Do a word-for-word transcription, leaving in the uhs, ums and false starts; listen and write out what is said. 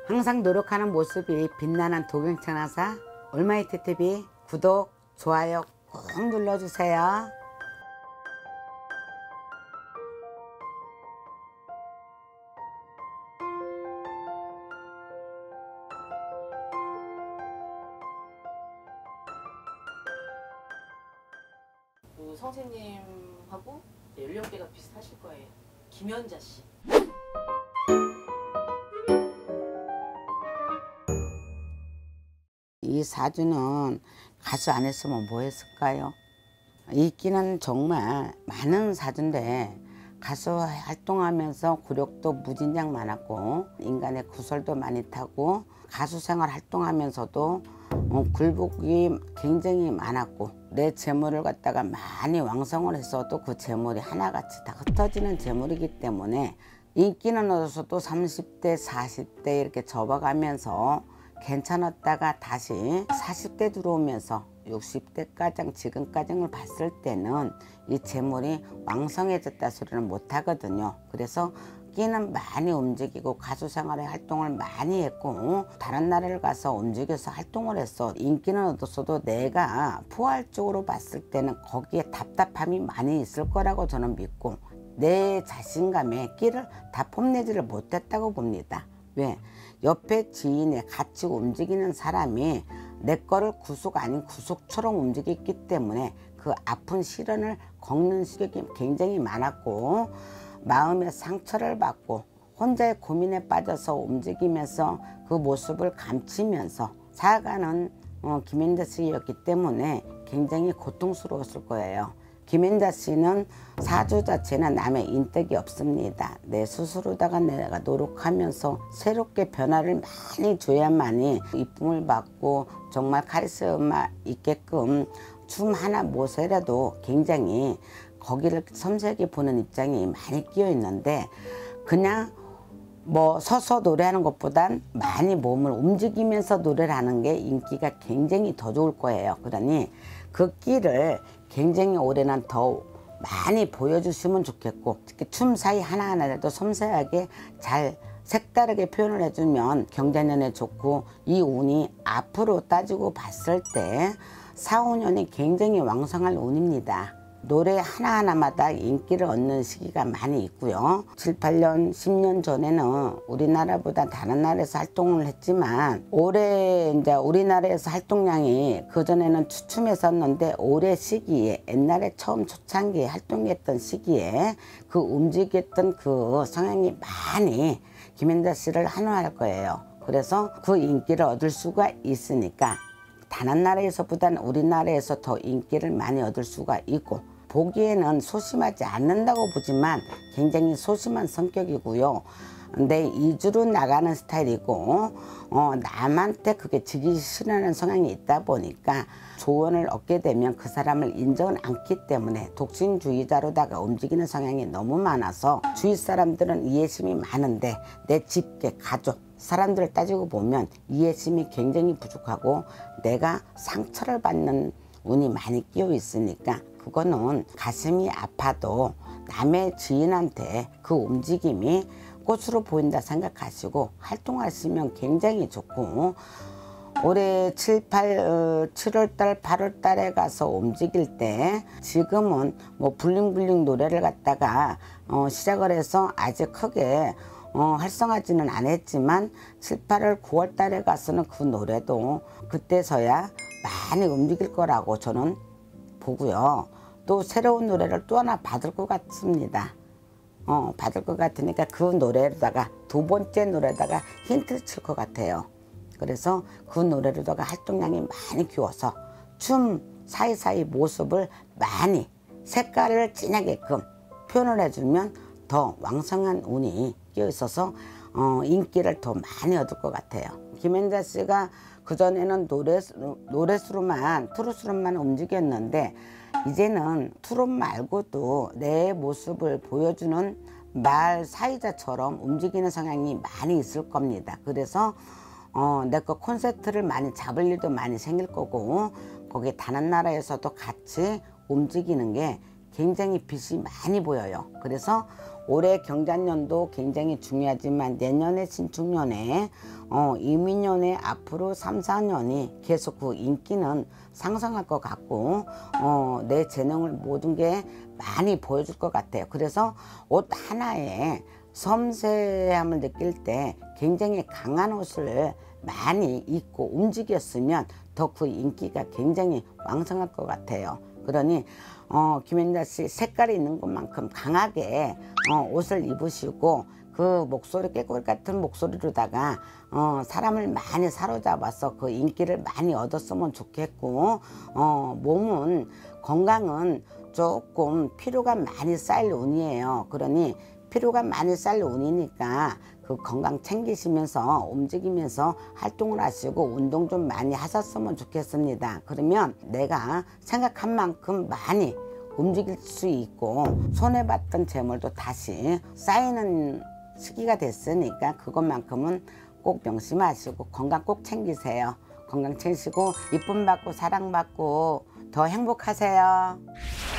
항상 노력하는 모습이 빛나는 도경천하사 올마이티 티비 구독, 좋아요 꼭 눌러주세요. 그 선생님하고 연령대가 비슷하실 거예요. 김연자 씨. 이 사주는 가수 안 했으면 뭐 했을까요? 인기는 정말 많은 사주인데 가수 활동하면서 굴욕도 무진장 많았고 인간의 구설도 많이 타고 가수 생활 활동하면서도 어, 굴복이 굉장히 많았고 내 재물을 갖다가 많이 왕성을 했어도 그 재물이 하나같이 다 흩어지는 재물이기 때문에 인기는 얻어서도 삼십 대 사십 대 이렇게 접어가면서 괜찮았다가 다시 사십 대 들어오면서 육십 대까지 지금까지를 봤을 때는 이 재물이 왕성해졌다 소리는 못 하거든요. 그래서 끼는 많이 움직이고 가수 생활의 활동을 많이 했고 다른 나라를 가서 움직여서 활동을 했어. 인기는 얻었어도 내가 포괄적으로 봤을 때는 거기에 답답함이 많이 있을 거라고 저는 믿고 내 자신감에 끼를 다 뽐내지를 못했다고 봅니다. 왜? 옆에 지인에 같이 움직이는 사람이 내 거를 구속 아닌 구속처럼 움직였기 때문에 그 아픈 시련을 겪는 시력이 굉장히 많았고 마음의 상처를 받고 혼자의 고민에 빠져서 움직이면서 그 모습을 감추면서 살아가는 어, 김연자 씨였기 때문에 굉장히 고통스러웠을 거예요. 김연자 씨는 사주 자체는 남의 인덕이 없습니다. 내 스스로다가 내가 노력하면서 새롭게 변화를 많이 줘야만이 이쁨을 받고 정말 카리스마 있게끔 춤 하나 모세라도 굉장히 거기를 섬세하게 보는 입장이 많이 끼어 있는데 그냥 뭐 서서 노래하는 것보단 많이 몸을 움직이면서 노래를 하는 게 인기가 굉장히 더 좋을 거예요. 그러니 그 끼를 굉장히 올해는 더 많이 보여주시면 좋겠고 특히 춤 사이 하나하나라도 섬세하게 잘 색다르게 표현을 해주면 경자년에 좋고 이 운이 앞으로 따지고 봤을 때 사, 오 년이 굉장히 왕성할 운입니다. 노래 하나하나마다 인기를 얻는 시기가 많이 있고요. 칠, 팔 년, 십 년 전에는 우리나라보다 다른 나라에서 활동을 했지만 올해 이제 우리나라에서 활동량이 그전에는 추춤했었는데 올해 시기에 옛날에 처음 초창기에 활동했던 시기에 그 움직였던 그 성향이 많이 김연자 씨를 한호할 거예요. 그래서 그 인기를 얻을 수가 있으니까 다른 나라에서보다는 우리나라에서 더 인기를 많이 얻을 수가 있고 보기에는 소심하지 않는다고 보지만 굉장히 소심한 성격이고요. 내 이주로 나가는 스타일이고 어, 남한테 그게 지기 싫어하는 성향이 있다 보니까 조언을 얻게 되면 그 사람을 인정을 않기 때문에 독신주의자로다가 움직이는 성향이 너무 많아서 주위 사람들은 이해심이 많은데 내 집계, 가족 사람들을 따지고 보면 이해심이 굉장히 부족하고 내가 상처를 받는 운이 많이 끼어 있으니까 그거는 가슴이 아파도 남의 지인한테 그 움직임이 꽃으로 보인다 생각하시고 활동하시면 굉장히 좋고 올해 칠, 팔, 칠월달, 팔월달에 가서 움직일 때 지금은 뭐 블링블링 노래를 갖다가 어, 시작을 해서 아직 크게 어, 활성하지는 않았지만 칠, 팔월, 구월달에 가서는 그 노래도 그때서야 많이 움직일 거라고 저는 보고요. 또 새로운 노래를 또 하나 받을 것 같습니다. 어, 받을 것 같으니까 그 노래로다가 두 번째 노래다가 힌트를 칠 것 같아요. 그래서 그 노래로다가 활동량이 많이 키워서 춤 사이사이 모습을 많이 색깔을 진하게끔 표현을 해주면 더 왕성한 운이 끼어 있어서 어, 인기를 더 많이 얻을 것 같아요. 김연자 씨가 그전에는 노래, 노래수로만 트로트로만 움직였는데 이제는 트롯 말고도 내 모습을 보여주는 말 사이자처럼 움직이는 성향이 많이 있을 겁니다. 그래서 어, 내 거 콘서트를 많이 잡을 일도 많이 생길 거고 거기 다른 나라에서도 같이 움직이는 게 굉장히 빛이 많이 보여요. 그래서 올해 경자년도 굉장히 중요하지만 내년에 신축년에 어, 이민년에 앞으로 삼, 사 년이 계속 그 인기는 상승할 것 같고 어, 내 재능을 모든 게 많이 보여줄 것 같아요. 그래서 옷 하나에 섬세함을 느낄 때 굉장히 강한 옷을 많이 입고 움직였으면 더 그 인기가 굉장히 왕성할 것 같아요. 그러니 어, 김연자 씨 색깔이 있는 것만큼 강하게 어, 옷을 입으시고 그 목소리 깨꼬리 같은 목소리로다가 어, 사람을 많이 사로잡아서 그 인기를 많이 얻었으면 좋겠고 어, 몸은 건강은 조금 피로가 많이 쌓일 운이에요. 그러니 피로가 많이 쌓일 운이니까 그 건강 챙기시면서 움직이면서 활동을 하시고 운동 좀 많이 하셨으면 좋겠습니다. 그러면 내가 생각한 만큼 많이 움직일 수 있고 손해봤던 재물도 다시 쌓이는 시기가 됐으니까 그것만큼은 꼭 명심하시고 건강 꼭 챙기세요. 건강 챙기시고 이쁨 받고 사랑받고 더 행복하세요.